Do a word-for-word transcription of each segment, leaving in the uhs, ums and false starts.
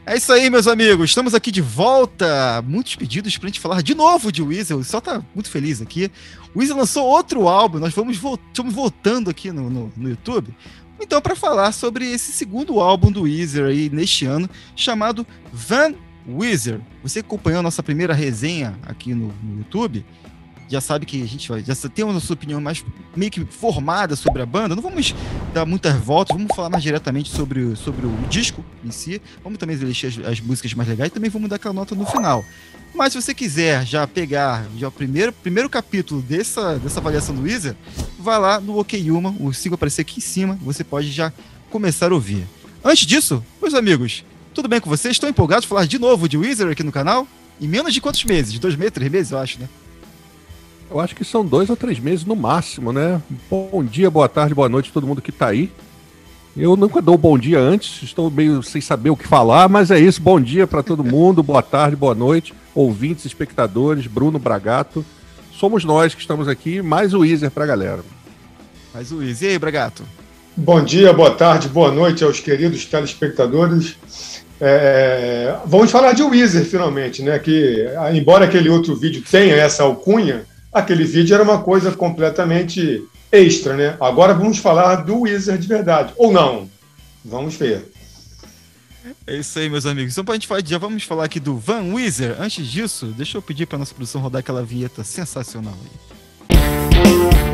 É isso aí, meus amigos. Estamos aqui de volta. Muitos pedidos pra gente falar de novo de Weezer. O Céu tá muito feliz aqui. O Weezer lançou outro álbum. Nós vamos vo- estamos voltando aqui no, no, no YouTube. Então, para falar sobre esse segundo álbum do Weezer aí neste ano, chamado Van Weezer. Você acompanhou a nossa primeira resenha aqui no, no YouTube, já sabe que a gente vai, já tem a nossa opinião mais meio que formada sobre a banda. Não vamos dar muitas voltas, vamos falar mais diretamente sobre, o- sobre o disco em si. Vamos também deixar as, as músicas mais legais e também vamos dar aquela nota no final. Mas se você quiser já pegar já o primeiro, primeiro capítulo dessa, dessa avaliação do Weezer, vá lá no OK Human, o single aparecer aqui em cima, você pode já começar a ouvir. Antes disso, meus amigos, tudo bem com vocês? Estão empolgados de falar de novo de Weezer aqui no canal? Em menos de quantos meses? De dois meses, três meses, eu acho, né? Eu acho que são dois ou três meses no máximo, né? Bom dia, boa tarde, boa noite a todo mundo que tá aí. Eu nunca dou bom dia antes, estou meio sem saber o que falar, mas é isso. Bom dia para todo mundo, boa tarde, boa noite, ouvintes, espectadores, Bruno Bragato. Somos nós que estamos aqui, mais o Weezer pra galera. Mais o Weezer. E aí, Bragato? Bom dia, boa tarde, boa noite aos queridos telespectadores. É, vamos falar de Weezer finalmente, né? Que, embora aquele outro vídeo tenha essa alcunha, aquele vídeo era uma coisa completamente extra, né? Agora vamos falar do Weezer de verdade. Ou não? Vamos ver. É isso aí, meus amigos. Então, pra gente falar, já vamos falar aqui do Van Weezer. Antes disso, deixa eu pedir pra nossa produção rodar aquela vinheta sensacional aí.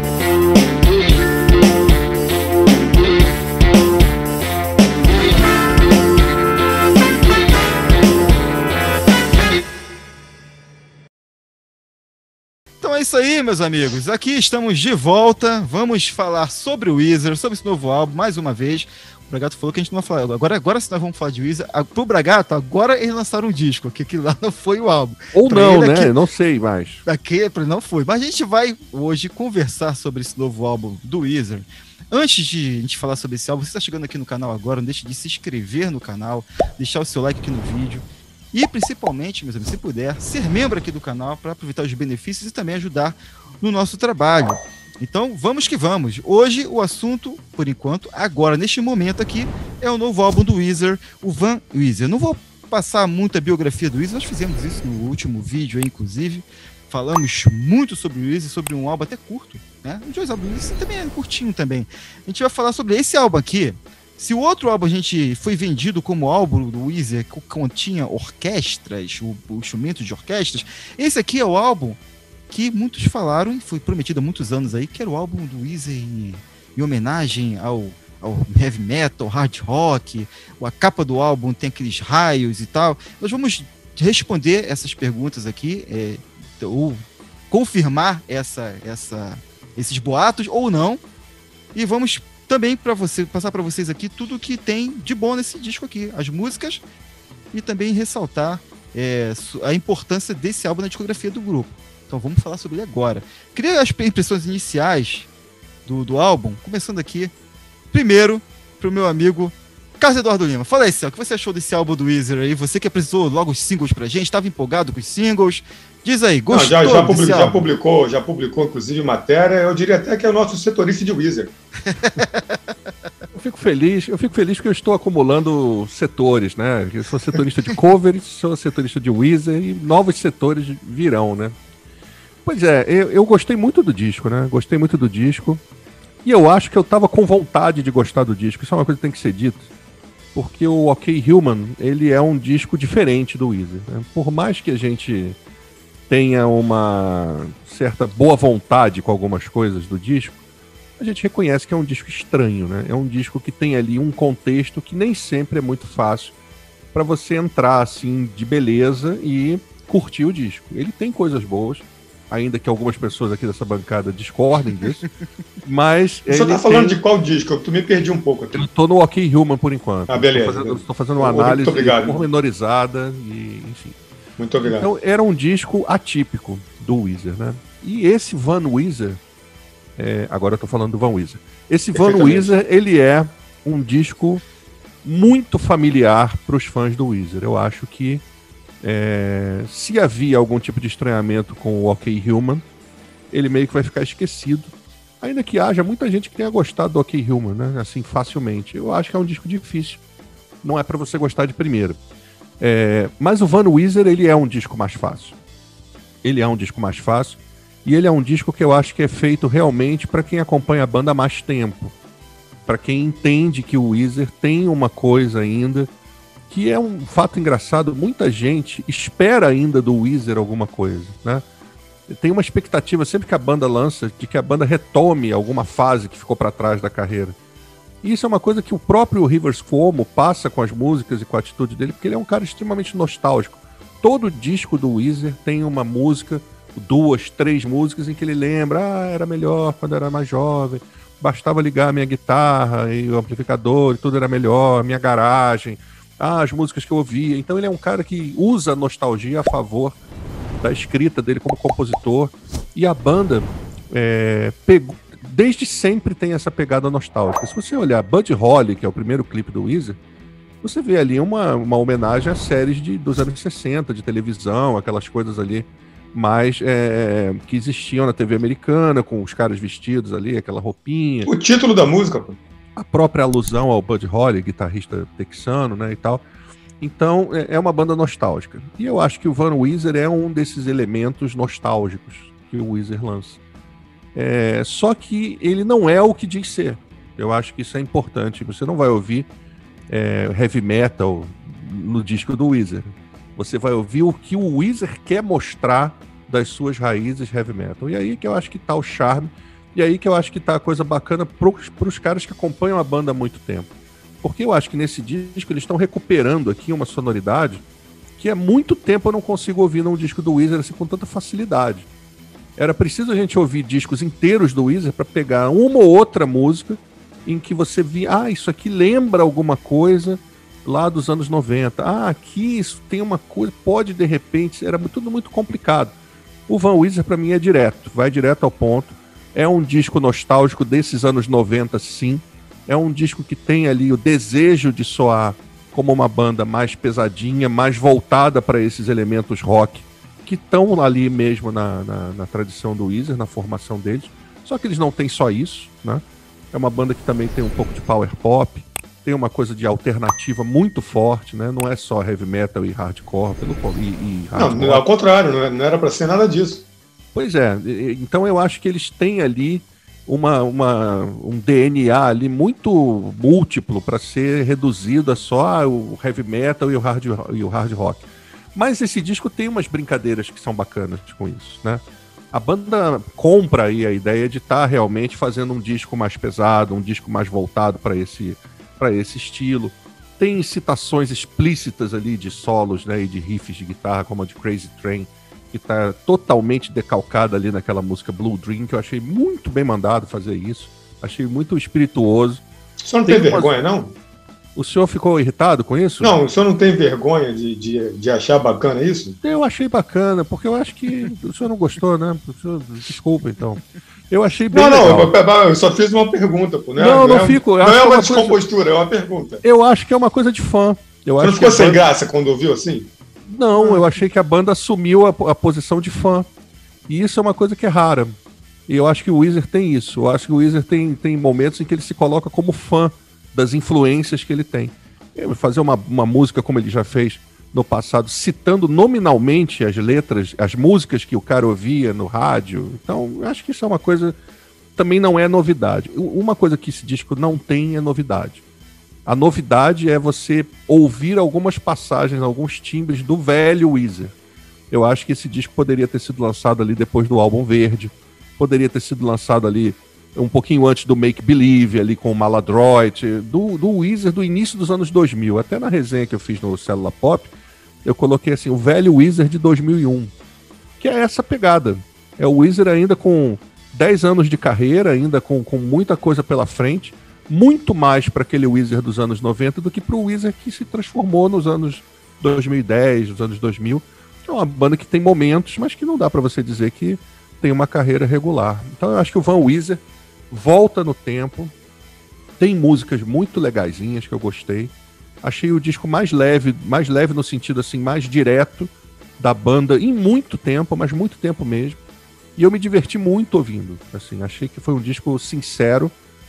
Então é isso aí, meus amigos. Aqui estamos de volta. Vamos falar sobre o Weezer, sobre esse novo álbum, mais uma vez. O Bragato falou que a gente não vai falar. Agora, agora se nós vamos falar de Weezer, a- pro Bragato, agora eles lançaram um disco, que aquilo lá não foi o álbum. Ou Pra não, ele né? aqui- Não sei mais. Aqui não foi. Mas a gente vai hoje conversar sobre esse novo álbum do Weezer. Antes de a gente falar sobre esse álbum, você está chegando aqui no canal agora, não deixe de se inscrever no canal, deixar o seu like aqui no vídeo. E principalmente, meus amigos, se puder, ser membro aqui do canal para aproveitar os benefícios e também ajudar no nosso trabalho. Então, vamos que vamos. Hoje, o assunto, por enquanto, agora, neste momento aqui, é o novo álbum do Weezer, o Van Weezer. Não vou passar muito a biografia do Weezer, nós fizemos isso no último vídeo aí, inclusive. Falamos muito sobre o Weezer, sobre um álbum até curto, né? Os dois álbuns, esse também é curtinho também. A gente vai falar sobre esse álbum aqui. Se o outro álbum a gente foi vendido como álbum do Weezer, que continha orquestras, o, o instrumento de orquestras, esse aqui é o álbum que muitos falaram, e foi prometido há muitos anos aí, que era o álbum do Weezer em, em homenagem ao, ao heavy metal, hard rock, a capa do álbum tem aqueles raios e tal. Nós vamos responder essas perguntas aqui, é, ou confirmar essa, essa, esses boatos ou não, e vamos também para você passar para vocês aqui tudo que tem de bom nesse disco aqui, as músicas, e também ressaltar é, a importância desse álbum na discografia do grupo. Então vamos falar sobre ele agora. Queria as impressões iniciais do, do álbum, começando aqui, primeiro, para o meu amigo Carlos Eduardo Lima. Fala aí, Céu, o que você achou desse álbum do Weezer aí? Você que apresentou logo os singles pra gente, estava empolgado com os singles. Diz aí, gostou? Não, já, já, publicou, desse já, álbum? publicou, já publicou, inclusive, matéria. Eu diria até que é o nosso setorista de Weezer. Eu fico feliz, eu fico feliz porque eu estou acumulando setores, né? Eu sou setorista de covers, sou setorista de Weezer e novos setores virão, né? Pois é, eu, eu gostei muito do disco, né? Gostei muito do disco. E eu acho que eu tava com vontade de gostar do disco. Isso é uma coisa que tem que ser dita. Porque o OK Human, ele é um disco diferente do Weezer, né? Por mais que a gente tenha uma certa boa vontade com algumas coisas do disco, a gente reconhece que é um disco estranho, né? É um disco que tem ali um contexto que nem sempre é muito fácil para você entrar assim de beleza e curtir o disco. Ele tem coisas boas, ainda que algumas pessoas aqui dessa bancada discordem disso, mas Você ele tá falando tem... de qual disco? Tu me perdi um pouco aqui. Eu tô no OK Human por enquanto. Ah, beleza. Estou fazendo, estou fazendo uma Muito análise obrigado. pormenorizada e, enfim. Muito obrigado. Então era um disco atípico do Weezer, né? E esse Van Weezer, é, agora eu tô falando do Van Weezer. Esse Van Weezer, ele é um disco muito familiar para os fãs do Weezer. Eu acho que é, se havia algum tipo de estranhamento com o OK Human, ele meio que vai ficar esquecido. Ainda que haja muita gente que tenha gostado do OK Human, né? Assim, facilmente. Eu acho que é um disco difícil. Não é para você gostar de primeira. É, mas o Van Weezer, ele é um disco mais fácil. Ele é um disco mais fácil. E ele é um disco que eu acho que é feito realmente para quem acompanha a banda há mais tempo. Para quem entende que o Weezer tem uma coisa ainda, que é um fato engraçado, muita gente espera ainda do Weezer alguma coisa, né? Tem uma expectativa sempre que a banda lança, de que a banda retome alguma fase que ficou para trás da carreira. E isso é uma coisa que o próprio Rivers Cuomo passa com as músicas e com a atitude dele, porque ele é um cara extremamente nostálgico. Todo disco do Weezer tem uma música, duas, três músicas em que ele lembra, ah, era melhor quando era mais jovem, bastava ligar a minha guitarra e o amplificador e tudo era melhor, a minha garagem, ah, as músicas que eu ouvia. Então ele é um cara que usa a nostalgia a favor da escrita dele como compositor. E a banda é, pegou, desde sempre tem essa pegada nostálgica. Se você olhar Buddy Holly, que é o primeiro clipe do Weezer, você vê ali uma, uma homenagem a séries de, dos anos sessenta, de televisão, aquelas coisas ali mais é, que existiam na T V americana, com os caras vestidos ali, aquela roupinha. O título da música, pô. A própria alusão ao Buddy Holly, guitarrista texano, né, e tal. Então, é, é uma banda nostálgica. E eu acho que o Van Weezer é um desses elementos nostálgicos que o Weezer lança. É, só que ele não é o que diz ser. Eu acho que isso é importante. Você não vai ouvir é, heavy metal no disco do Weezer. Você vai ouvir o que o Weezer quer mostrar das suas raízes heavy metal. E aí que eu acho que tá o charme, e aí que eu acho que tá a coisa bacana pros, pros caras que acompanham a banda há muito tempo. Porque eu acho que nesse disco eles estão recuperando aqui uma sonoridade que há muito tempo eu não consigo ouvir num disco do Weezer assim, com tanta facilidade. Era preciso a gente ouvir discos inteiros do Weezer para pegar uma ou outra música em que você via, ah, isso aqui lembra alguma coisa lá dos anos noventa. Ah, aqui isso tem uma coisa, pode de repente, era tudo muito complicado. O Van Weezer para mim é direto, vai direto ao ponto. É um disco nostálgico desses anos noventa, sim. É um disco que tem ali o desejo de soar como uma banda mais pesadinha, mais voltada para esses elementos rock, que estão ali mesmo na, na, na tradição do Weezer, na formação deles. Só que eles não têm só isso, né? É uma banda que também tem um pouco de power pop, tem uma coisa de alternativa muito forte, né? Não é só heavy metal e hardcore, pelo e, e hardcore. Não, ao contrário, não era para ser nada disso. Pois é, então eu acho que eles têm ali uma, uma, um D N A ali muito múltiplo para ser reduzido a só o heavy metal e o hard, e o hard rock. Mas esse disco tem umas brincadeiras que são bacanas com isso, né? A banda compra aí a ideia de estar tá realmente fazendo um disco mais pesado, um disco mais voltado para esse, para esse estilo. Tem citações explícitas ali de solos, né, e de riffs de guitarra, como a de Crazy Train, que está totalmente decalcada ali naquela música Blue Dream, que eu achei muito bem mandado fazer isso. Achei muito espirituoso. O senhor não tem, tem vergonha, umas... não? O senhor ficou irritado com isso? Não, o senhor não tem vergonha de, de, de achar bacana isso? Eu achei bacana, porque eu acho que o senhor não gostou, né? O senhor, desculpa, então. Eu achei bem Não, não, legal. Eu, eu só fiz uma pergunta. Pô, né? Não, não, não é, fico. Não é uma, uma coisa... descompostura, é uma pergunta. Eu acho que é uma coisa de fã. Eu Você acho não ficou que sem banda... graça quando ouviu assim? Não, eu achei que a banda assumiu a, a posição de fã. E isso é uma coisa que é rara. E eu acho que o Weezer tem isso. Eu acho que o Weezer tem, tem momentos em que ele se coloca como fã das influências que ele tem. Ele fazer uma, uma música como ele já fez no passado, citando nominalmente as letras, as músicas que o cara ouvia no rádio. Então, eu acho que isso é uma coisa... Também não é novidade. Uma coisa que esse disco não tem é novidade. A novidade é você ouvir algumas passagens, alguns timbres do velho Weezer. Eu acho que esse disco poderia ter sido lançado ali depois do álbum Verde, poderia ter sido lançado ali um pouquinho antes do Make Believe, ali com o Maladroit, do, do Weezer do início dos anos dois mil. Até na resenha que eu fiz no Célula Pop, eu coloquei assim, o velho Weezer de dois mil e um, que é essa pegada. É o Weezer ainda com dez anos de carreira, ainda com, com muita coisa pela frente, muito mais para aquele Weezer dos anos noventa do que para o Weezer que se transformou nos anos dois mil e dez, nos anos dois mil. É uma banda que tem momentos, mas que não dá para você dizer que tem uma carreira regular. Então eu acho que o Van Weezer volta no tempo, tem músicas muito legaisinhas que eu gostei. Achei o disco mais leve, mais leve no sentido assim, mais direto da banda em muito tempo, mas muito tempo mesmo. E eu me diverti muito ouvindo. Assim, achei que foi um disco sincero,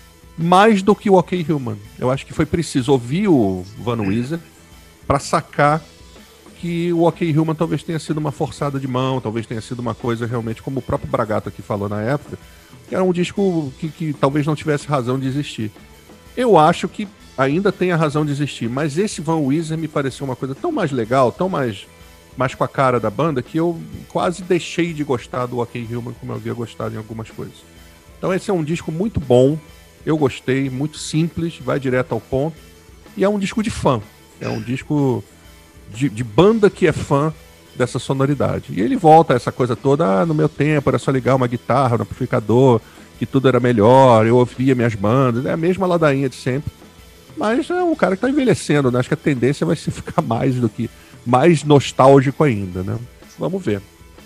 mais do que o OK Human. Eu acho que foi preciso ouvir o Van Weezer para sacar que o OK Human talvez tenha sido uma forçada de mão, talvez tenha sido uma coisa realmente, como o próprio Bragato aqui falou na época, que era um disco que, que talvez não tivesse razão de existir. Eu acho que ainda tem a razão de existir, mas esse Van Weezer me pareceu uma coisa tão mais legal, tão mais, mais com a cara da banda, que eu quase deixei de gostar do OK Human como eu havia gostado em algumas coisas. Então esse é um disco muito bom, eu gostei, muito simples, vai direto ao ponto, e é um disco de fã, é um disco de, de banda que é fã dessa sonoridade. E ele volta a essa coisa toda, ah, no meu tempo era só ligar uma guitarra no amplificador, que tudo era melhor, eu ouvia minhas bandas, é a mesma ladainha de sempre. Mas é um cara que tá envelhecendo, né? Acho que a tendência vai ser ficar mais do que, mais nostálgico ainda, né? Vamos ver.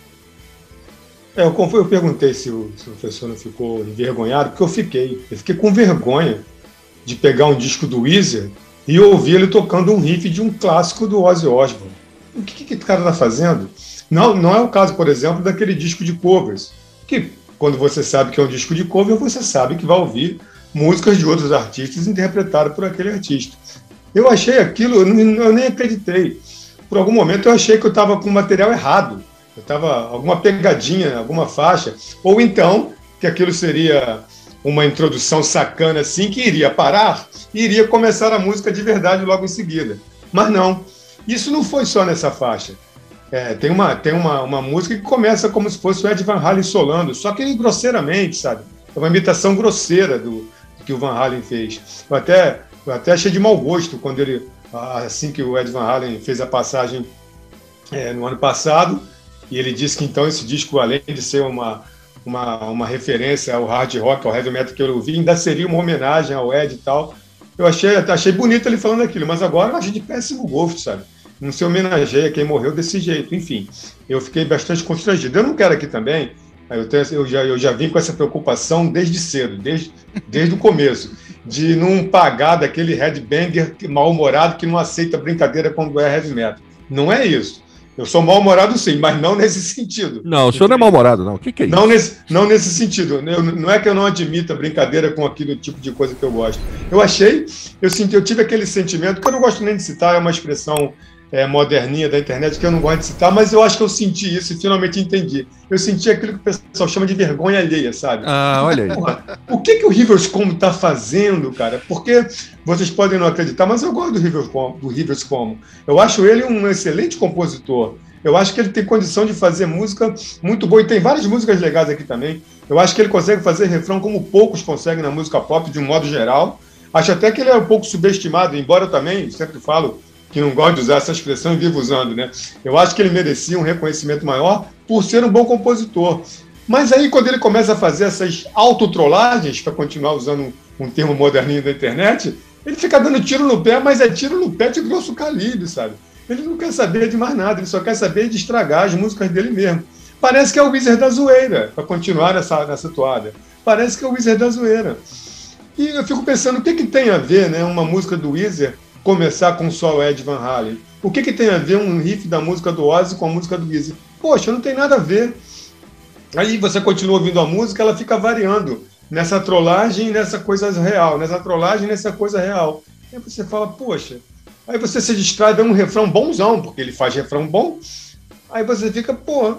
É, eu, eu perguntei se o, se o professor não ficou envergonhado, porque eu fiquei. Eu fiquei com vergonha de pegar um disco do Weezer e ouvir ele tocando um riff de um clássico do Ozzy Osbourne. O que, que esse cara tá fazendo? Não, não é o caso, por exemplo, daquele disco de covers, que quando você sabe que é um disco de cover, você sabe que vai ouvir músicas de outros artistas interpretadas por aquele artista. Eu achei aquilo, eu, não, eu nem acreditei. Por algum momento eu achei que eu estava com o material errado. Eu estava alguma pegadinha, alguma faixa. Ou então que aquilo seria uma introdução sacana assim, que iria parar e iria começar a música de verdade logo em seguida. Mas não. Isso não foi só nessa faixa. É, tem uma, tem uma, uma música que começa como se fosse o Ed Van Halen solando, só que grosseiramente, sabe? É uma imitação grosseira do, do que o Van Halen fez. Eu até, eu até achei de mau gosto quando ele, assim que o Ed Van Halen fez a passagem é, no ano passado, e ele disse que então esse disco, além de ser uma, uma, uma referência ao hard rock, ao heavy metal que eu ouvi, ainda seria uma homenagem ao Ed e tal. Eu achei, achei bonito ele falando aquilo, mas agora eu achei de péssimo gosto, sabe? Não se homenageia quem morreu desse jeito. Enfim, eu fiquei bastante constrangido. Eu não quero aqui também, eu, tenho, eu, já, eu já vim com essa preocupação desde cedo, desde, desde o começo, de não pagar daquele headbanger mal-humorado que não aceita brincadeira quando é heavy metal. Não é isso. Eu sou mal-humorado sim, mas não nesse sentido. Não, o senhor não é mal-humorado, não. O que, que é isso? Não nesse, não nesse sentido. Eu, não é que eu não admita brincadeira com aquele tipo de coisa que eu gosto. Eu achei, eu senti, eu tive aquele sentimento, que eu não gosto nem de citar, é uma expressão é, moderninha da internet que eu não gosto de citar, mas eu acho que eu senti isso e finalmente entendi. Eu senti aquilo que o pessoal chama de vergonha alheia, sabe? Ah, olha aí. Porra, o que, que o Rivers Cuomo está fazendo, cara? Porque vocês podem não acreditar, mas eu gosto do Rivers Cuomo, do Rivers Cuomo. Eu acho ele um excelente compositor. Eu acho que ele tem condição de fazer música muito boa, e tem várias músicas legais aqui também. Eu acho que ele consegue fazer refrão como poucos conseguem na música pop, de um modo geral. Acho até que ele é um pouco subestimado, embora eu também sempre falo que não gosto de usar essa expressão e vivo usando, né? Eu acho que ele merecia um reconhecimento maior por ser um bom compositor. Mas aí, quando ele começa a fazer essas autotrollagens, para continuar usando um, um termo moderninho da internet, ele fica dando tiro no pé, mas é tiro no pé de grosso calibre, sabe? Ele não quer saber de mais nada, ele só quer saber de estragar as músicas dele mesmo. Parece que é o Weezer da zoeira, para continuar nessa, nessa toada. Parece que é o Weezer da zoeira. E eu fico pensando, o que, que tem a ver, né, uma música do Weezer começar com só o Ed Van Halen? O que, que tem a ver um riff da música do Ozzy com a música do Weezer? Poxa, não tem nada a ver. Aí você continua ouvindo a música, ela fica variando nessa trollagem e nessa coisa real, nessa trollagem e nessa coisa real. Aí você fala, poxa... Aí você se distrai, vê um refrão bonzão, porque ele faz refrão bom. Aí você fica, pô,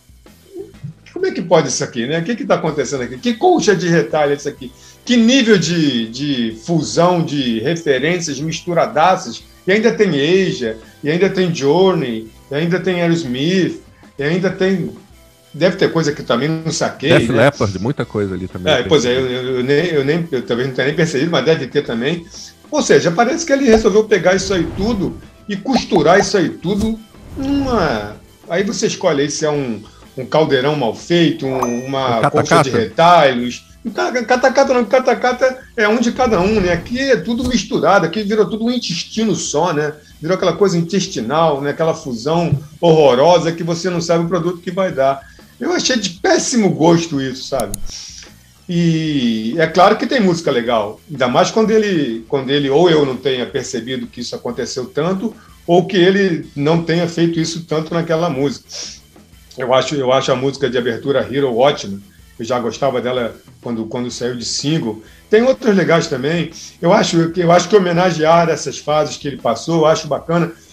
como é que pode isso aqui, né? O que está acontecendo aqui? Que colcha de retalho é isso aqui? Que nível de, de fusão de referências misturadaças? E ainda tem Asia, e ainda tem Journey, e ainda tem Aerosmith, e ainda tem... Deve ter coisa que também não saquei. Def né? Leppard, muita coisa ali também. É, pois é, eu, eu, eu, nem, eu, nem, eu talvez não tenha nem percebido, mas deve ter também. Ou seja, parece que ele resolveu pegar isso aí tudo e costurar isso aí tudo numa... Aí você escolhe aí se é um, um caldeirão mal feito, um, uma um colcha de retalhos. Catacata não, catacata é um de cada um, né? Aqui é tudo misturado, aqui virou tudo um intestino só, né? Virou aquela coisa intestinal, né? Aquela fusão horrorosa que você não sabe o produto que vai dar. Eu achei de péssimo gosto isso, sabe? E é claro que tem música legal, ainda mais quando ele, quando ele ou eu não tenha percebido que isso aconteceu tanto, ou que ele não tenha feito isso tanto naquela música. Eu acho, eu acho a música de abertura Hero ótima, eu já gostava dela quando, quando saiu de single. Tem outras legais também. Eu acho, eu acho que homenagear essas fases que ele passou, eu acho bacana,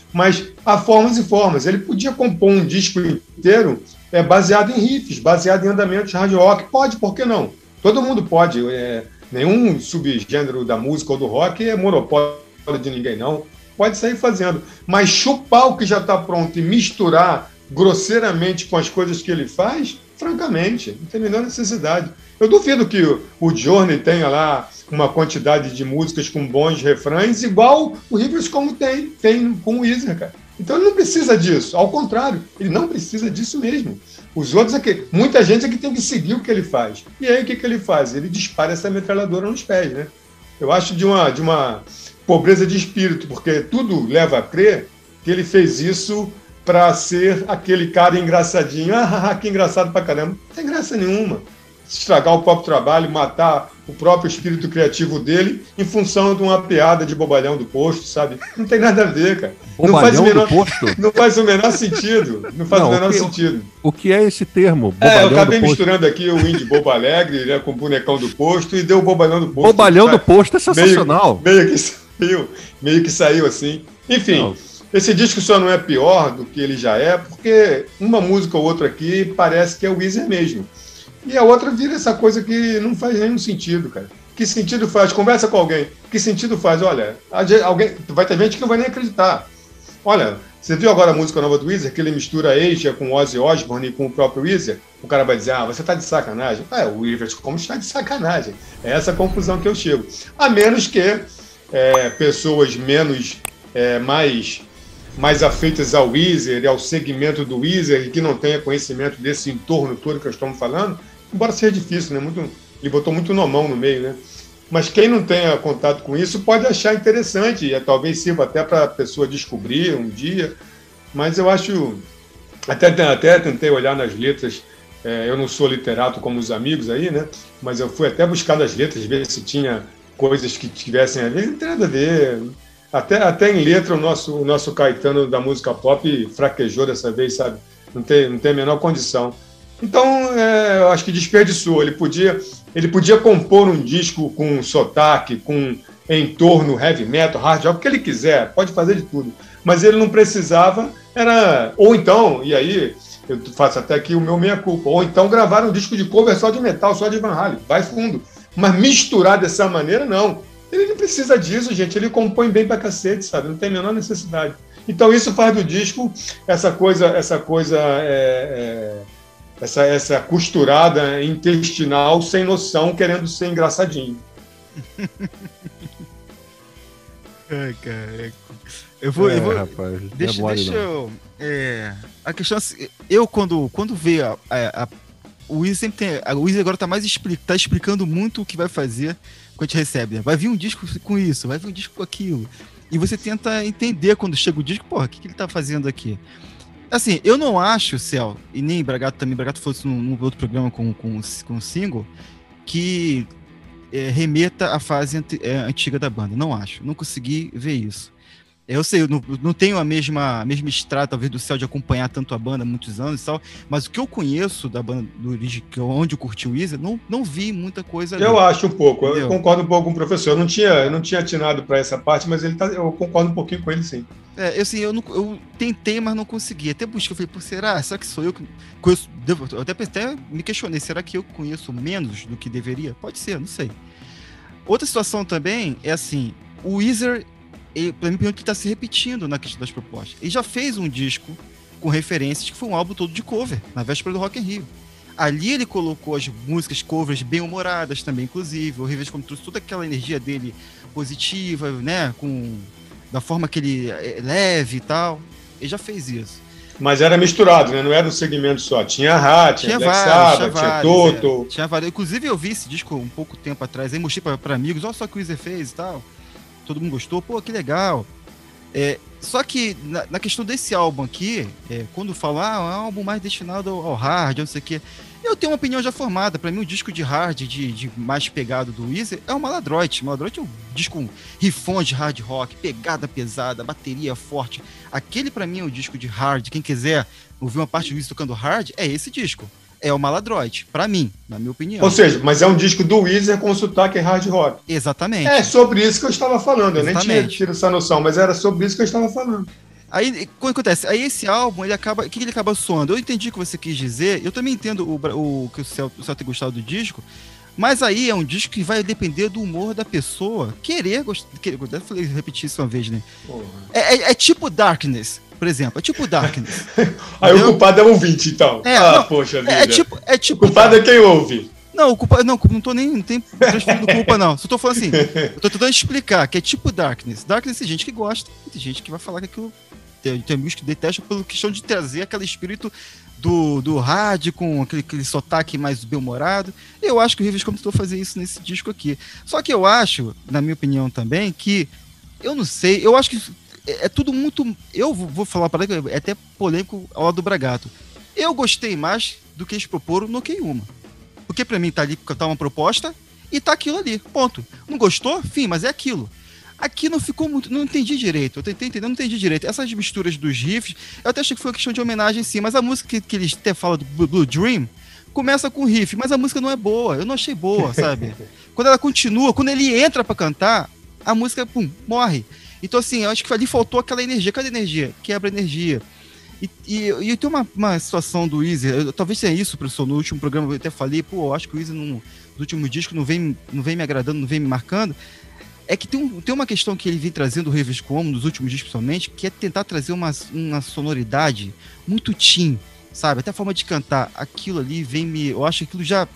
Mas há formas e formas. Ele podia compor um disco inteiro é, baseado em riffs, baseado em andamentos de hard rock. Pode, por que não? Todo mundo pode. É, nenhum subgênero da música ou do rock é monopólio de ninguém, não. Pode sair fazendo. Mas chupar o que já está pronto e misturar grosseiramente com as coisas que ele faz, francamente, não tem a menor necessidade. Eu duvido que o Journey tenha lá uma quantidade de músicas com bons refrões, igual o Rivers como tem, tem com o Weezer, cara. Então ele não precisa disso, ao contrário, ele não precisa disso mesmo. Os outros é que, muita gente é que tem que seguir o que ele faz. E aí o que, que ele faz? Ele dispara essa metralhadora nos pés, né? Eu acho de uma, de uma pobreza de espírito, porque tudo leva a crer que ele fez isso para ser aquele cara engraçadinho. Ah, que engraçado pra caramba. Não tem graça nenhuma. Estragar o próprio trabalho, matar o próprio espírito criativo dele em função de uma piada de bobalhão do posto, sabe? Não tem nada a ver, cara. Bobalhão não faz o menor, do posto? Não faz o menor sentido. Não faz não, o menor o que, sentido. O que é esse termo? É, eu acabei misturando aqui o Indie Bobo Alegre, né, com o bonecão do posto e deu o bobalhão do posto. Bobalhão do posto é sensacional. Meio, meio, que, saiu, meio que saiu assim. Enfim... Não. Esse disco só não é pior do que ele já é, porque uma música ou outra aqui parece que é o Weezer mesmo. E a outra vira essa coisa que não faz nenhum sentido, cara. Que sentido faz? Conversa com alguém. Que sentido faz? Olha, alguém, vai ter gente que não vai nem acreditar. Olha, você viu agora a música nova do Weezer, que ele mistura Asia com Ozzy Osbourne e com o próprio Weezer? O cara vai dizer, ah, você tá de sacanagem. É, o Weezer como está de sacanagem. É essa a conclusão que eu chego. A menos que é, pessoas menos, é, mais... mais afeitas ao Weezer e ao segmento do Weezer e que não tenha conhecimento desse entorno todo que nós estamos falando, embora seja difícil, né? Muito, ele botou muito nomão no meio, né? Mas quem não tenha contato com isso pode achar interessante e talvez sirva até para a pessoa descobrir um dia, mas eu acho... Até, até tentei olhar nas letras, é, eu não sou literato como os amigos aí, né? Mas eu fui até buscar nas letras, ver se tinha coisas que tivessem a ver, não tem nada a ver... Até, até em letra o nosso, o nosso Caetano da música pop fraquejou dessa vez, sabe? Não tem, não tem a menor condição. Então, é, eu acho que desperdiçou. Ele podia, ele podia compor um disco com sotaque, com entorno heavy metal, hard rock, o que ele quiser, pode fazer de tudo. Mas ele não precisava, era... Ou então, e aí eu faço até aqui o meu meia-culpa, ou então gravar um disco de cover só de metal, só de Van Halen, vai fundo. Mas misturar dessa maneira, não. Ele não precisa disso, gente. Ele compõe bem pra cacete, sabe? Não tem a menor necessidade. Então isso faz do disco essa coisa, essa coisa, é, é, essa, essa costurada intestinal sem noção, querendo ser engraçadinho. Ai, cara. Eu vou, é, eu vou rapaz, deixa, é deixa eu. É, a questão, eu quando quando vê a, a, a o Weezer sempre tem, a Weezer agora tá mais expli, tá explicando muito o que vai fazer quando a gente recebe, né? Vai vir um disco com isso, vai vir um disco com aquilo. E você tenta entender quando chega o disco, porra, o que, que ele tá fazendo aqui? Assim, eu não acho, Céu, e nem Bragato também, Bragato falou isso num, num outro programa com, com, com o single, que é, remeta à fase ante, é, antiga da banda. Não acho, não consegui ver isso. Eu sei, eu não, não tenho a mesma, a mesma estrada, talvez, do Céu de acompanhar tanto a banda há muitos anos e tal, mas o que eu conheço da banda do Origem, onde eu curti o Weezer, não, não vi muita coisa ali. Eu acho um pouco, entendeu? Eu concordo um pouco com o professor. Eu não tinha, eu não tinha atinado para essa parte, mas ele tá, eu concordo um pouquinho com ele, sim. É, eu, assim, eu, não, eu tentei, mas não consegui. Até busquei, eu falei, pô, será? Será que sou eu que conheço? Devo, eu até, até me questionei, será que eu conheço menos do que deveria? Pode ser, não sei. Outra situação também é assim, o Weezer, para mim, ele está se repetindo na questão das propostas. Ele já fez um disco com referências que foi um álbum todo de cover, na véspera do Rock in Rio. Ali ele colocou as músicas covers bem humoradas também, inclusive. O Rivers trouxe toda aquela energia dele positiva, né? Com, da forma que ele é leve e tal. Ele já fez isso. Mas era misturado, né? Não era um segmento só. Tinha Ra, tinha, tinha Black Sabbath, tinha, tinha Toto. É. Tinha vários. Inclusive eu vi esse disco um pouco tempo atrás, aí mostrei para amigos, olha só o que o Weezer fez e tal. Todo mundo gostou, pô, que legal. É, só que na, na questão desse álbum aqui, é, quando falar ah, é um álbum mais destinado ao, ao hard, não sei o quê, eu tenho uma opinião já formada. Para mim, o disco de hard, de, de mais pegado do Weezer, é o Maladroit. O Maladroit é um disco com rifões de hard rock, pegada pesada, bateria forte. Aquele, para mim, é o disco de hard. Quem quiser ouvir uma parte do Weezer tocando hard, é esse disco. É o Maladroit, pra mim, na minha opinião. Ou seja, mas é um disco do Weezer com sotaque hard rock. Exatamente. É sobre isso que eu estava falando. Eu Exatamente. nem tinha tido essa noção, mas era sobre isso que eu estava falando. Aí, o que acontece? Aí esse álbum, ele acaba, o que ele acaba soando? Eu entendi o que você quis dizer, eu também entendo o, o que o Céu, o Céu ter gostado do disco, mas aí é um disco que vai depender do humor da pessoa querer gostar, querer, eu falei, repetir isso uma vez, né? É, é, é tipo Darkness, por exemplo, é tipo Darkness. Aí o culpado é o ouvinte, então. É, ah, não, poxa vida. É, é tipo, é tipo o culpado Darkness. É quem ouve. Não, o culpa, não, não tô nem, não tem transferindo culpa, não. Só tô falando assim, eu tô tentando explicar que é tipo Darkness. Darkness tem gente que gosta, tem gente que vai falar que aquilo. Tem, tem amigos que detestam pela questão de trazer aquele espírito do, do hard, com aquele, aquele sotaque mais bem-humorado. Eu acho que o Rivers tentou fazer isso nesse disco aqui. Só que eu acho, na minha opinião também, que. Eu não sei, eu acho que é, é tudo muito. Eu vou, vou falar para ele, é até polêmico ao lado do Bragato. Eu gostei mais do que eles proporam no K um. Porque pra mim tá ali, tá uma proposta e tá aquilo ali, ponto. Não gostou? Fim, mas é aquilo. Aqui não ficou muito, não entendi direito, eu tentei entender, não entendi direito. Essas misturas dos riffs, eu até achei que foi uma questão de homenagem sim, mas a música que, que eles até falam do Blue Dream, começa com riff, mas a música não é boa, eu não achei boa, sabe? Quando ela continua, quando ele entra pra cantar, a música, pum, morre. Então assim, eu acho que ali faltou aquela energia, cadê a energia? Quebra a energia. E, e, e tem uma, uma situação do Weezer, eu, talvez seja isso, professor, no último programa eu até falei, pô, eu acho que o Weezer no, no último disco não vem, não vem me agradando, não vem me marcando, é que tem, um, tem uma questão que ele vem trazendo o Rivers Cuomo, nos últimos discos principalmente, que é tentar trazer uma, uma sonoridade muito teen, sabe, até a forma de cantar, aquilo ali vem me, eu acho que aquilo já,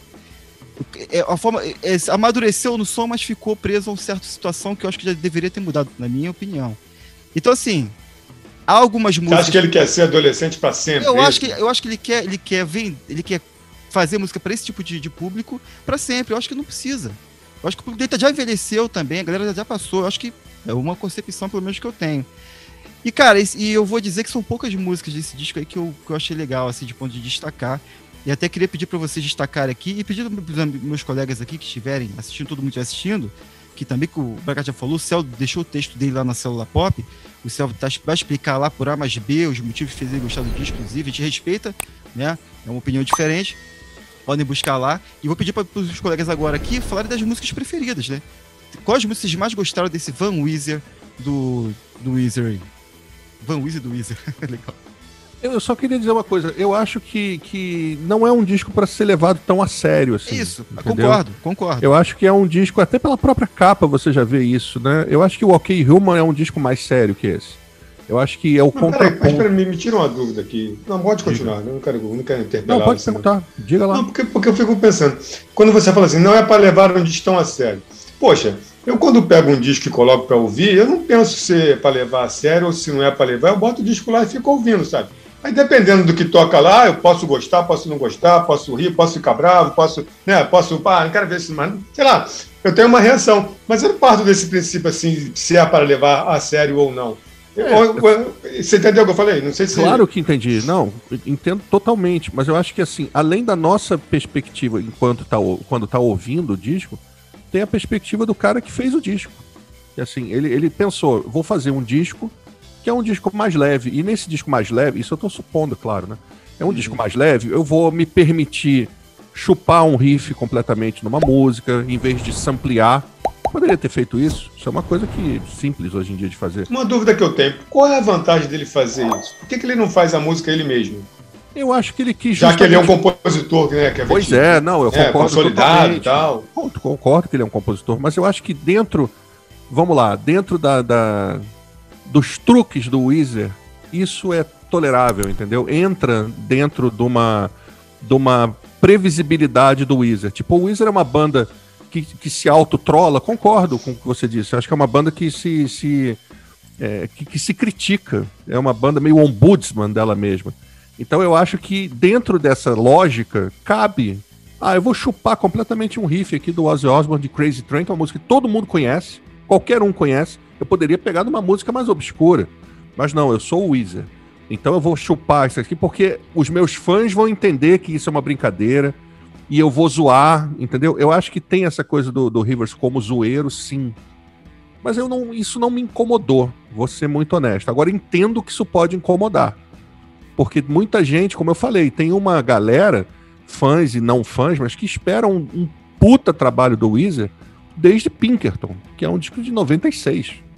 é, a forma, é, amadureceu no som, mas ficou preso a uma certa situação que eu acho que já deveria ter mudado, na minha opinião. Então assim, há algumas músicas... Você acha que ele quer ser adolescente para sempre? Eu acho que, eu acho que ele quer, ele quer, vem, ele quer fazer música para esse tipo de, de público para sempre. Eu acho que não precisa. Eu acho que o público dele já envelheceu também, a galera já passou. Eu acho que é uma concepção, pelo menos, que eu tenho. E, cara, e eu vou dizer que são poucas músicas desse disco aí que eu, que eu achei legal, assim, de ponto de destacar. E até queria pedir para vocês destacarem aqui e pedir para os meus colegas aqui que estiverem assistindo, todo mundo estiver assistindo, que também, que o Bragato já falou, o Céu deixou o texto dele lá na Célula Pop, o Céu tá, vai explicar lá por A mais B os motivos que fez ele gostar do disco, inclusive, a gente respeita, né? É uma opinião diferente, podem buscar lá. E vou pedir para os colegas agora aqui falarem das músicas preferidas, né? Quais músicas vocês mais gostaram desse Van Weezer do, do Weezer aí? Van Weezer do Weezer, legal. Eu só queria dizer uma coisa, eu acho que, que não é um disco para ser levado tão a sério assim. Isso, entendeu? concordo, concordo. Eu acho que é um disco, até pela própria capa você já vê isso, né? Eu acho que o OK Human é um disco mais sério que esse. Eu acho que é o contraponto. Mas peraí, me, me tira uma dúvida aqui. Não, pode continuar, eu não quero, não quero interpelar. Não, pode assim, perguntar, não. Diga lá. Não, porque, porque eu fico pensando, quando você fala assim, não é para levar um disco tão a sério. Poxa, eu quando pego um disco e coloco para ouvir, eu não penso se é para levar a sério ou se não é para levar, eu boto o disco lá e fico ouvindo, sabe? Aí, dependendo do que toca lá, eu posso gostar, posso não gostar, posso rir, posso ficar bravo, posso, né, posso, pá, não quero ver isso, mas, sei lá, eu tenho uma reação. Mas eu não parto desse princípio, assim, se é para levar a sério ou não. É, eu, eu, você entendeu o que eu falei? Não sei se... Claro que entendi. Não, entendo totalmente, mas eu acho que, assim, além da nossa perspectiva enquanto tá, quando tá ouvindo o disco, tem a perspectiva do cara que fez o disco. E, assim, ele, ele pensou, vou fazer um disco que é um disco mais leve, e nesse disco mais leve, isso eu tô supondo, claro, né? É um uhum. disco mais leve, eu vou me permitir chupar um riff completamente numa música, em vez de samplear. Poderia ter feito isso, isso é uma coisa que simples hoje em dia de fazer. Uma dúvida que eu tenho, qual é a vantagem dele fazer isso? Por que, que ele não faz a música ele mesmo? Eu acho que ele quis Já justamente... que ele é um compositor, né? Que é pois é, não, eu concordo é, consolidado e tal. Eu concordo que ele é um compositor, mas eu acho que dentro, vamos lá, dentro da... da... dos truques do Weezer, isso é tolerável, entendeu? Entra dentro de uma, de uma previsibilidade do Weezer. Tipo, o Weezer é uma banda que, que se autotrola, concordo com o que você disse. Eu acho que é uma banda que se, se, é, que, que se critica. É uma banda meio ombudsman dela mesma. Então eu acho que dentro dessa lógica, cabe... Ah, eu vou chupar completamente um riff aqui do Ozzy Osbourne de Crazy Train, que é uma música que todo mundo conhece, qualquer um conhece. Eu poderia pegar numa música mais obscura, mas não, eu sou o Weezer. Então eu vou chupar isso aqui porque os meus fãs vão entender que isso é uma brincadeira e eu vou zoar, entendeu? Eu acho que tem essa coisa do, do Rivers como zoeiro, sim. Mas eu não, isso não me incomodou, vou ser muito honesto. Agora entendo que isso pode incomodar, porque muita gente, como eu falei, tem uma galera, fãs e não fãs, mas que esperam um, um puta trabalho do Weezer desde Pinkerton, que é um disco de noventa e seis.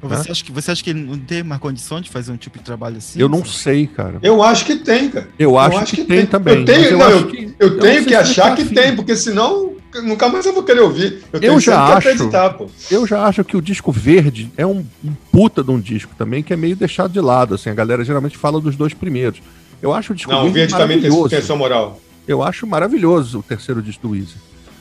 Você, né? acha que, você acha que ele não tem mais condição de fazer um tipo de trabalho assim? Eu não sabe? sei, cara. Eu acho que tem, cara. Eu, eu acho, acho que, que tem, tem também. Eu tenho, eu não, acho eu, que, eu tenho eu que achar que afim. tem, porque senão nunca mais eu vou querer ouvir. Eu, tenho eu já que acho, acreditar, pô. Eu já acho que o disco verde é um, um puta de um disco também, que é meio deixado de lado. Assim, a galera geralmente fala dos dois primeiros. Eu acho o disco não, verde, verde maravilhoso. Também tem sua moral. Eu acho maravilhoso o terceiro disco do Weezer.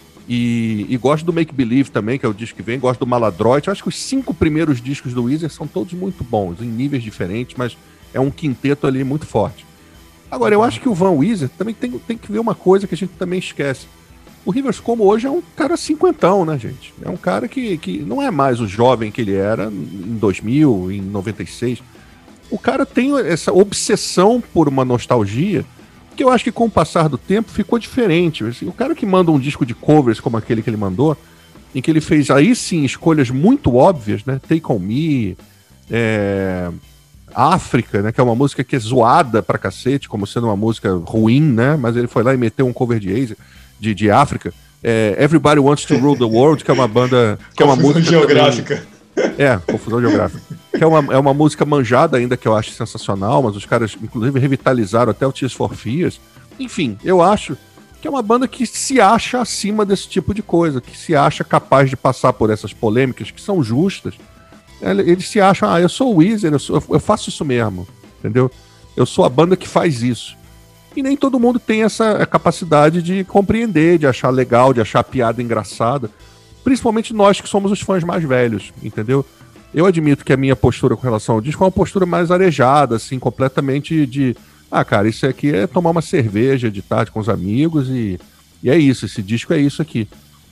E, e gosto do Make Believe também, que é o disco que vem. Gosto do Maladroit. Eu acho que os cinco primeiros discos do Weezer são todos muito bons, em níveis diferentes, mas é um quinteto ali muito forte. Agora, eu acho que o Van Weezer também tem, tem que ver uma coisa que a gente também esquece. O Rivers Cuomo hoje é um cara cinquentão, né, gente? É um cara que, que não é mais o jovem que ele era em dois mil, em noventa e seis. O cara tem essa obsessão por uma nostalgia que eu acho que com o passar do tempo ficou diferente. Assim, o cara que manda um disco de covers como aquele que ele mandou, em que ele fez aí sim escolhas muito óbvias, né? Take On Me, é... África, né? Que é uma música que é zoada pra cacete, como sendo uma música ruim, né? Mas ele foi lá e meteu um cover de Asia, de, de África. É... Everybody Wants to Rule the World, que é uma banda... que é uma música geográfica. Também... É, confusão geográfica. Que é uma, é uma música manjada ainda, que eu acho sensacional, mas os caras, inclusive, revitalizaram até o Tears for Fears. Enfim, eu acho que é uma banda que se acha acima desse tipo de coisa, que se acha capaz de passar por essas polêmicas, que são justas. Eles se acham, ah, eu sou o Weezer, eu, sou, eu faço isso mesmo, entendeu? Eu sou a banda que faz isso. E nem todo mundo tem essa capacidade de compreender, de achar legal, de achar a piada engraçada. Principalmente nós que somos os fãs mais velhos, entendeu? Eu admito que a minha postura com relação ao disco é uma postura mais arejada, assim, completamente de... Ah, cara, isso aqui é tomar uma cerveja de tarde com os amigos e, e é isso, esse disco é isso aqui.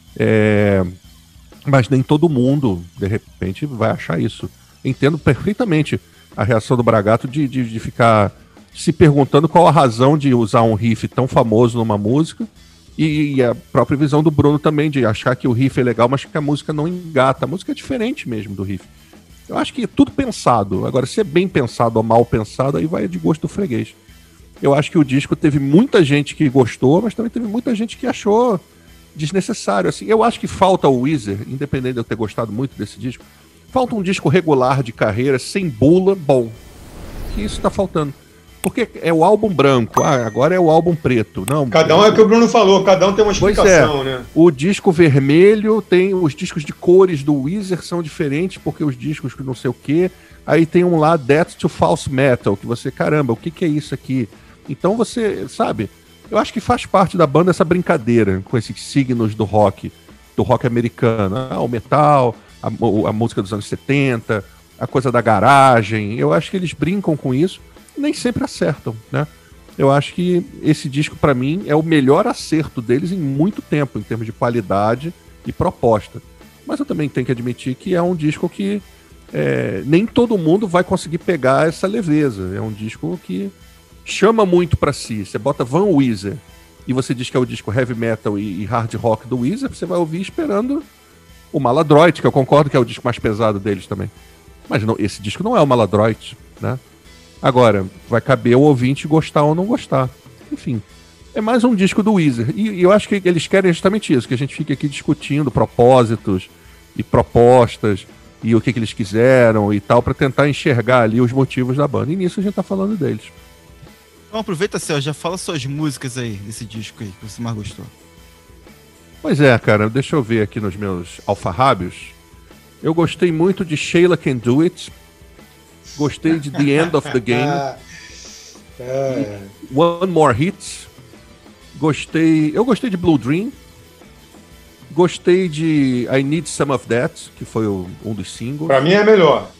É... Mas nem todo mundo, de repente, vai achar isso. Entendo perfeitamente a reação do Bragato de, de, de ficar se perguntando qual a razão de usar um riff tão famoso numa música. E, e a própria visão do Bruno também, de achar que o riff é legal, mas que a música não engata. A música é diferente mesmo do riff. Eu acho que é tudo pensado. Agora, se é bem pensado ou mal pensado, aí vai de gosto do freguês. Eu acho que o disco teve muita gente que gostou, mas também teve muita gente que achou desnecessário. Assim, eu acho que falta o Weezer, independente de eu ter gostado muito desse disco, falta um disco regular de carreira, sem bula, bom. Que isso tá faltando. Porque é o álbum branco, ah, agora é o álbum preto. Não, cada um é o que o Bruno falou, cada um tem uma explicação, é, né? O disco vermelho tem os discos de cores do Weezer são diferentes, porque os discos que não sei o quê. Aí tem um lá, Death to False Metal, que você, caramba, o que, que é isso aqui? Então você, sabe, eu acho que faz parte da banda essa brincadeira com esses signos do rock, do rock americano. Ah, o metal, a, a música dos anos setenta, a coisa da garagem. Eu acho que eles brincam com isso. Nem sempre acertam, né? Eu acho que esse disco, pra mim, é o melhor acerto deles em muito tempo, em termos de qualidade e proposta. Mas eu também tenho que admitir que é um disco que é, nem todo mundo vai conseguir pegar essa leveza. É um disco que chama muito pra si. Você bota Van Weezer e você diz que é o disco heavy metal e, e hard rock do Weezer, você vai ouvir esperando o Maladroit, que eu concordo que é o disco mais pesado deles também. Mas não, esse disco não é o Maladroit, né? Agora, vai caber o ouvinte gostar ou não gostar. Enfim, é mais um disco do Weezer. E, e eu acho que eles querem justamente isso, que a gente fique aqui discutindo propósitos e propostas e o que, que eles quiseram e tal, para tentar enxergar ali os motivos da banda. E nisso a gente tá falando deles. Então aproveita, Céu, já fala suas músicas aí, desse disco aí, que você mais gostou. Pois é, cara, deixa eu ver aqui nos meus alfarrábios. Eu gostei muito de Sheila Can Do It. Gostei de The End of the Game. é. One More Hit. Gostei. Eu gostei de Blue Dream. Gostei de I Need Some of That, que foi o, um dos singles. Pra mim é melhor.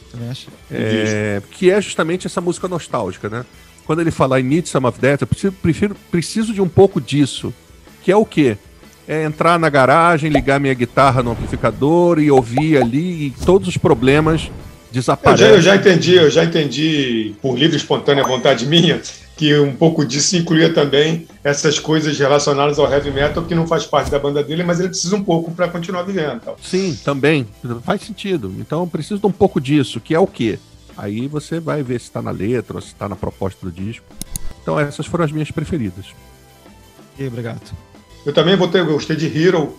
É, que é justamente essa música nostálgica, né? Quando ele fala I Need Some of That, eu preciso, prefiro, preciso de um pouco disso. Que é o quê? É entrar na garagem, ligar minha guitarra no amplificador e ouvir ali e todos os problemas desaparecem. Eu já, eu já entendi, eu já entendi, por livre e espontânea vontade minha, que um pouco disso incluía também essas coisas relacionadas ao heavy metal, que não faz parte da banda dele, mas ele precisa um pouco para continuar vivendo. Então. Sim, também. Faz sentido. Então eu preciso de um pouco disso, que é o quê? Aí você vai ver se está na letra, ou se está na proposta do disco. Então essas foram as minhas preferidas. E aí, obrigado. Eu também vou ter, eu gostei de Hero,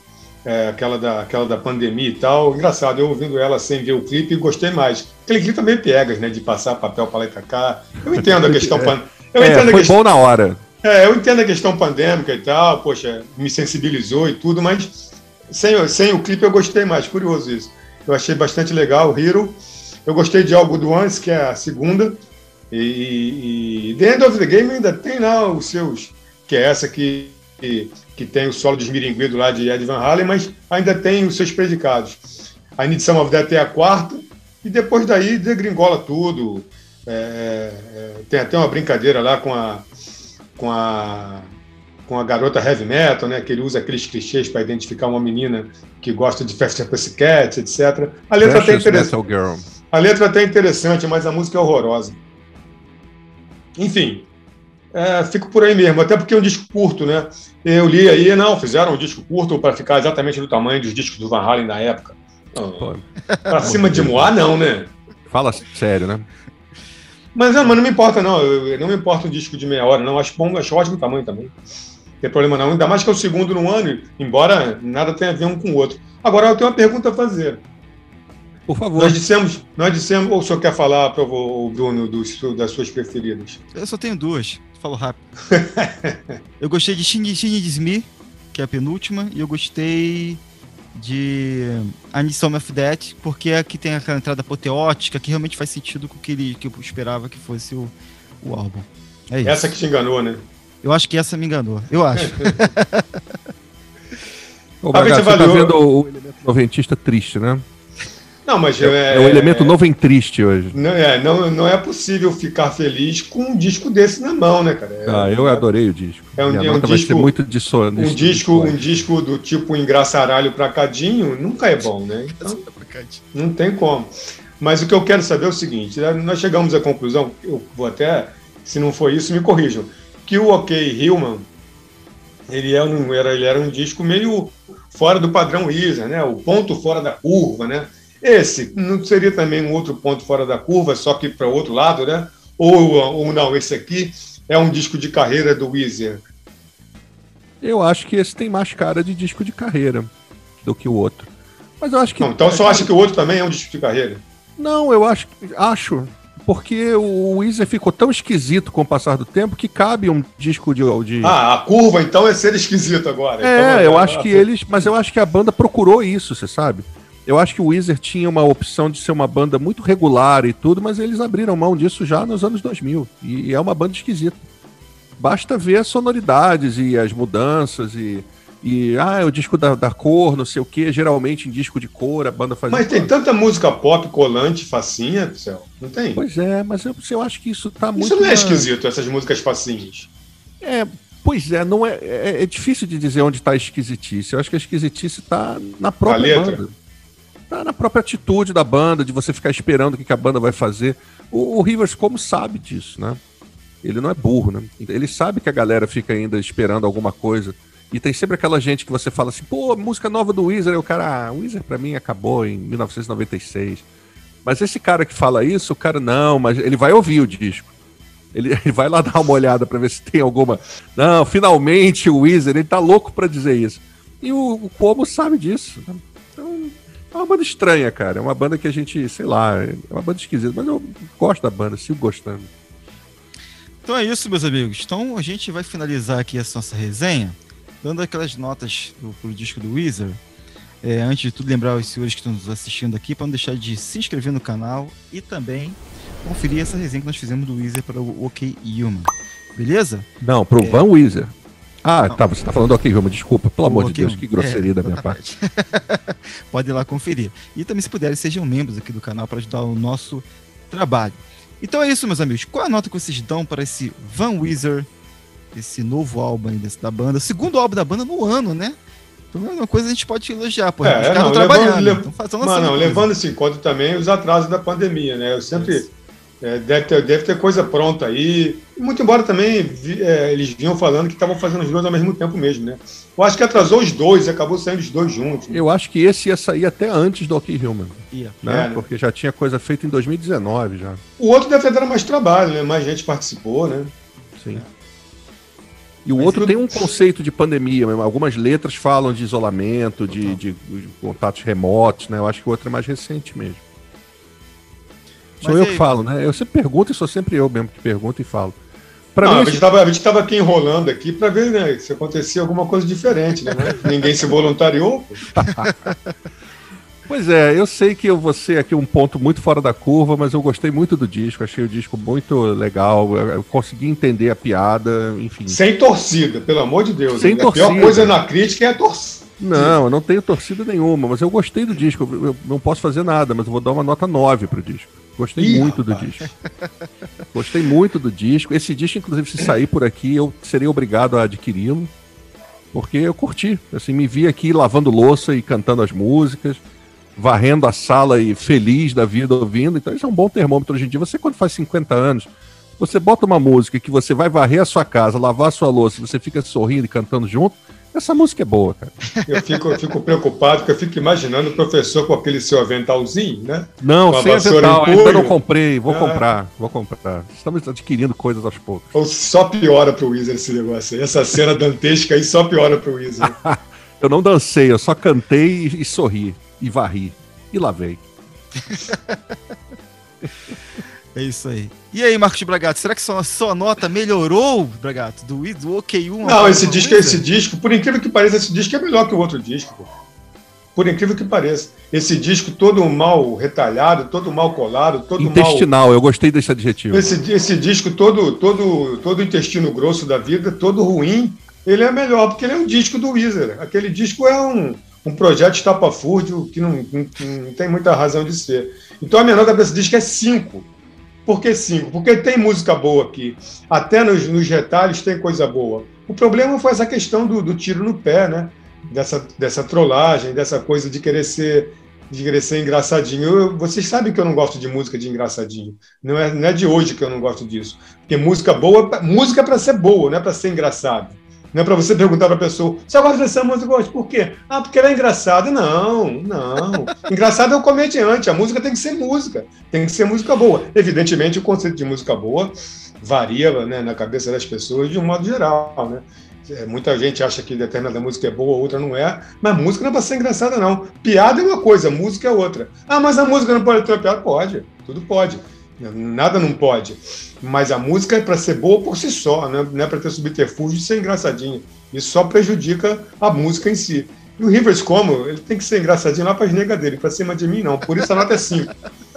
é, aquela, da, aquela da pandemia e tal. Engraçado, eu ouvindo ela sem ver o clipe, gostei mais. Aquele clipe também piegas, né? De passar papel para lá e pra cá. Eu entendo a questão... é, pan... eu é, entendo foi a questão... bom na hora. É, eu entendo a questão pandêmica e tal, poxa, me sensibilizou e tudo, mas sem, sem o clipe eu gostei mais, curioso isso. Eu achei bastante legal o Hero. Eu gostei de All Good Ones, que é a segunda. E, e The End of the Game ainda tem lá os seus, que é essa que, que, que tem o solo de esmiringuido lá de Ed Van Halen, mas ainda tem os seus predicados. A Need Some of That é a quarta, e depois daí degringola tudo. É, é, tem até uma brincadeira lá com a com a, com a garota heavy metal, né, que ele usa aqueles clichês para identificar uma menina que gosta de Faster Pussycat, etcétera. A letra até interessante. A letra até interessante, mas a música é horrorosa. Enfim, é, fico por aí mesmo, até porque é um disco curto, né? Eu li aí, não, fizeram um disco curto para ficar exatamente do tamanho dos discos do Van Halen da época. Para cima de Moá, não, né? Fala sério, né? Mas, mas não me importa, não. Eu, não me importa um disco de meia hora, não. Acho bom, acho ótimo o tamanho também. Não tem problema, não. Ainda mais que é o segundo no ano, embora nada tenha a ver um com o outro. Agora, eu tenho uma pergunta a fazer. Por favor. Nós dissemos, nós dissemos ou o senhor quer falar para o Bruno do, das suas preferidas? Eu só tenho duas. Falo rápido. Eu gostei de She Needs Me, que é a penúltima, e eu gostei de I Need Some of That, porque é que tem aquela entrada apoteótica que realmente faz sentido com o que, ele, que eu esperava que fosse o, o álbum. É isso. Essa que te enganou, né? Eu acho que essa me enganou, eu acho. Ô, Braga, você tá vendo o elemento noventista triste, né? Não, mas é, é o elemento noventriste hoje. Não é, não, não é possível ficar feliz com um disco desse na mão, né, cara? É, ah, eu é, adorei o disco. É um, Minha é um nota disco, vai ser muito de sono. Um disco, um disco do tipo engraçaralho pra cadinho nunca é bom, né? Então, não tem como. Mas o que eu quero saber é o seguinte: nós chegamos à conclusão, eu vou até, se não for isso, me corrijam, que o OK Human ele, é um, era, ele era um disco meio fora do padrão Weezer, né? O ponto fora da curva, né? Esse não seria também um outro ponto fora da curva, só que para o outro lado, né? Ou, ou não, esse aqui é um disco de carreira do Weezer? Eu acho que esse tem mais cara de disco de carreira do que o outro. Mas eu acho que... Não, então só acha que o outro também é um disco de carreira? Não, eu acho, acho porque o Weezer ficou tão esquisito com o passar do tempo que cabe um disco de... de... Ah, a curva então é ser esquisito agora. É, então, eu acho que eles... Mas eu acho que a banda procurou isso, você sabe? Eu acho que o Weezer tinha uma opção de ser uma banda muito regular e tudo, mas eles abriram mão disso já nos anos dois mil. E é uma banda esquisita. Basta ver as sonoridades e as mudanças e... E, ah, é o disco da, da cor, não sei o quê. Geralmente em disco de cor a banda faz... Mas tem tanta música pop, colante, facinha, céu. Não tem? Pois é, mas eu, eu acho que isso tá muito... Isso não é na... esquisito, essas músicas facinhas. É, pois é, não é, é, é difícil de dizer onde tá a esquisitice. Eu acho que a esquisitice tá na própria banda. Tá na própria atitude da banda, de você ficar esperando o que, que a banda vai fazer. O, o Rivers como sabe disso, né? Ele não é burro, né? Ele sabe que a galera fica ainda esperando alguma coisa. E tem sempre aquela gente que você fala assim, pô, música nova do Weezer. Aí o cara, ah, o Weezer pra mim acabou em mil novecentos e noventa e seis. Mas esse cara que fala isso, o cara não, mas ele vai ouvir o disco. Ele, ele vai lá dar uma olhada pra ver se tem alguma... Não, finalmente o Weezer, ele tá louco pra dizer isso. E o, o Como sabe disso. Então, é uma banda estranha, cara. É uma banda que a gente, sei lá, é uma banda esquisita. Mas eu gosto da banda, sigo gostando. Então é isso, meus amigos. Então a gente vai finalizar aqui essa nossa resenha, dando aquelas notas do, pro disco do Weezer. É, antes de tudo, lembrar os senhores que estão nos assistindo aqui para não deixar de se inscrever no canal e também conferir essa resenha que nós fizemos do Weezer para o OK Human. Beleza? Não, pro é... Van Weezer. Ah, não. Tá, você tá falando do OK Human, desculpa. Pelo o amor OK de Deus, Human. Que grosseria é, da minha parte. Pode ir lá conferir. E também, se puderem, sejam membros aqui do canal para ajudar o nosso trabalho. Então é isso, meus amigos. Qual a nota que vocês dão para esse Van Weezer, esse novo álbum aí desse, da banda? Segundo álbum da banda no ano, né? Então é uma coisa que a gente pode elogiar, pô. É, os caras estão trabalhando. Lev... Então, mas não, levando isso em conta também os atrasos da pandemia, né? Eu sempre... É, deve, ter, deve ter coisa pronta aí. Muito embora também vi, é, eles vinham falando que estavam fazendo os dois ao mesmo tempo mesmo, né? Eu acho que atrasou os dois e acabou saindo os dois juntos. Né? Eu acho que esse ia sair até antes do OK Human. Yeah. Né? É, né? Porque já tinha coisa feita em dois mil e dezenove já. O outro deve ter dado mais trabalho, né? Mais gente participou, né? Sim. E o Mas outro eu- tem um conceito de pandemia, mesmo. Algumas letras falam de isolamento, de, de, de contatos remotos, né? Eu acho que o outro é mais recente mesmo. Sou Mas eu aí- que falo, né? Eu sempre pergunto e sou sempre eu mesmo que pergunto e falo. Pra Não, mim, a gente estava a gente tava aqui enrolando aqui para ver, né, se acontecia alguma coisa diferente, né? Ninguém se voluntariou. Pô. pois é, eu sei que eu vou ser aqui um ponto muito fora da curva, mas eu gostei muito do disco, achei o disco muito legal, eu eu consegui entender a piada, enfim. Sem torcida, pelo amor de Deus. Sem A pior torcida. coisa na crítica é a torcida. Não, eu não tenho torcida nenhuma, mas eu gostei do disco. Eu eu não posso fazer nada, mas eu vou dar uma nota nove pro disco. Gostei Ih, muito do rapaz. disco. Gostei muito do disco. Esse disco, inclusive, se sair por aqui, eu seria obrigado a adquiri-lo, porque eu curti. Assim, me vi aqui lavando louça e cantando as músicas, varrendo a sala e feliz da vida ouvindo. Então, isso é um bom termômetro hoje em dia. Você, quando faz cinquenta anos, você bota uma música que você vai varrer a sua casa, lavar a sua louça, e você fica sorrindo e cantando junto. Essa música é boa, cara. Eu fico, eu fico preocupado, porque eu fico imaginando o professor com aquele seu aventalzinho, né? Não, Com a sem vassoura avental, em ainda punho. não comprei, vou Ah. comprar, vou comprar. Estamos adquirindo coisas aos poucos. Ou só piora pro Wizard esse negócio aí. Essa cena dantesca aí só piora pro Wizard. Eu não dancei, eu só cantei e, e sorri, e varri, e lavei. É isso aí. E aí, Marcos Bragato, será que sua, sua nota melhorou, Bragato? Do, Wiz- do OK um? Não, ao- esse ao disco, Wizard? esse disco, por incrível que pareça, esse disco é melhor que o outro disco. Pô. Por incrível que pareça. Esse disco todo mal retalhado, todo mal colado, todo mal... Intestinal, eu gostei desse adjetivo. Esse, esse disco todo, todo, todo intestino grosso da vida, todo ruim, ele é melhor, porque ele é um disco do Wizard. Aquele disco é um, um projeto estapafúrdio que não, não, não tem muita razão de ser. Então a minha nota para esse disco é cinco. Por que cinco? Porque tem música boa aqui. Até nos, nos retalhos tem coisa boa. O problema foi essa questão do, do tiro no pé, né? Dessa, dessa trollagem, dessa coisa de querer ser, de querer ser engraçadinho. Eu, vocês sabem que eu não gosto de música de engraçadinho. Não é, não é de hoje que eu não gosto disso. Porque música boa, música é para ser boa, não é para ser engraçado. Não é para você perguntar para a pessoa, você gosta dessa música? Gosto. Por quê? Ah, porque ela é engraçada. Não, não. Engraçado é o comediante. A música tem que ser música. Tem que ser música boa. Evidentemente, o conceito de música boa varia, né, na cabeça das pessoas de um modo geral, né? É, muita gente acha que determinada música é boa, outra não é, mas música não é para ser engraçada, não. Piada é uma coisa, música é outra. Ah, mas a música não pode ter uma piada? Pode, tudo pode. Nada não pode. Mas a música é para ser boa por si só, né? Não é para ter subterfúgio de ser engraçadinho. Isso só prejudica a música em si. E o Rivers Cuomo, ele tem que ser engraçadinho lá para as negas dele, para cima de mim não. Por isso a nota é cinco.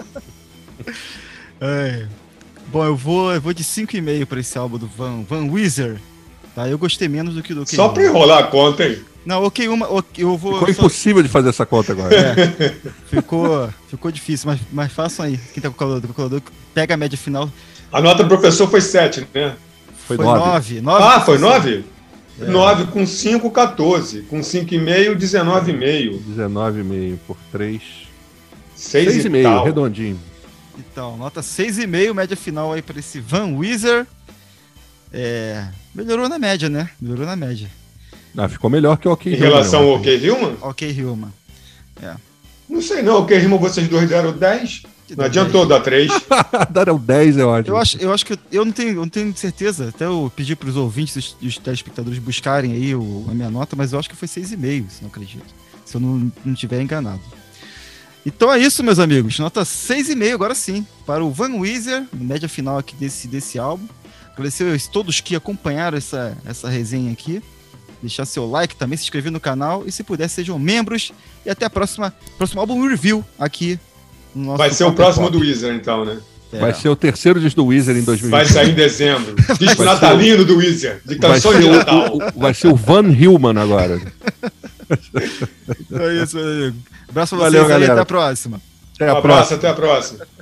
É. Bom, eu vou, eu vou de cinco vírgula cinco para esse álbum do Van, Van Wizard. Tá? Eu gostei menos do que do OK Só um. para enrolar a conta, hein? Não, OK um, eu vou... Ficou só- impossível de fazer essa conta agora. É, ficou, ficou difícil, mas, mas façam aí. Quem tá com o calculador, calculador, pega a média final. A nota do professor foi sete, né? Foi Foi nove. nove. Ah, foi nove? É. nove com cinco, quatorze. Com cinco vírgula cinco, dezenove vírgula cinco. dezenove vírgula cinco por três. seis seis e vírgula cinco, tal. redondinho. Então, nota seis vírgula cinco, média final aí pra esse Van Wizard. É, melhorou na média, né? Melhorou na média. Ah, ficou melhor que o OK Em Human, relação eu ao acho. OK Hillman? OK Hillman. Não sei não, o OK Hillman vocês dois deram dez. Não adiantou dar três. Deram dez, eu acho. Eu acho, eu acho que eu, eu não, tenho, eu não tenho certeza. Até eu pedi para os ouvintes e os telespectadores buscarem aí o, a minha nota, mas eu acho que foi seis vírgula cinco, se não acredito. Se eu não, não tiver enganado. Então é isso, meus amigos. Nota seis vírgula cinco, agora sim, para o Van Wizard, média final aqui desse, desse álbum. Agradecer a todos que acompanharam essa, essa resenha aqui. Deixar seu like também, se inscrever no canal e, se puder, sejam membros. E até a próxima, próximo álbum review aqui no nosso Vai ser o Pop próximo Pop. do Wizard, então, né? É. Vai ser o terceiro disco do Wizard em dois mil e vinte. Vai sair em dezembro. Disco Vai natalino do Wizard, de Vai canções ser, de o, Natal. o- vai ser o Van Hillman agora. É isso, meu amigo. Abraço pra Valeu, vocês aí, galera. até a próxima. Até Um a abraço, próxima. até a próxima.